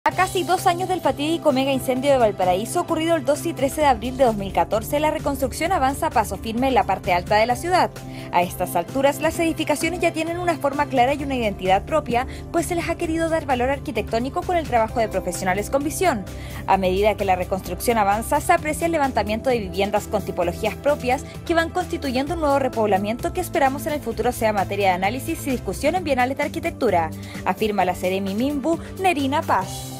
A casi 2 años del fatídico mega incendio de Valparaíso ocurrido el 12 y 13 de abril de 2014, la reconstrucción avanza a paso firme en la parte alta de la ciudad. A estas alturas, las edificaciones ya tienen una forma clara y una identidad propia, pues se les ha querido dar valor arquitectónico con el trabajo de profesionales con visión. A medida que la reconstrucción avanza, se aprecia el levantamiento de viviendas con tipologías propias que van constituyendo un nuevo repoblamiento que esperamos en el futuro sea materia de análisis y discusión en bienales de arquitectura, afirma la Seremi Minbu, Nerina Paz.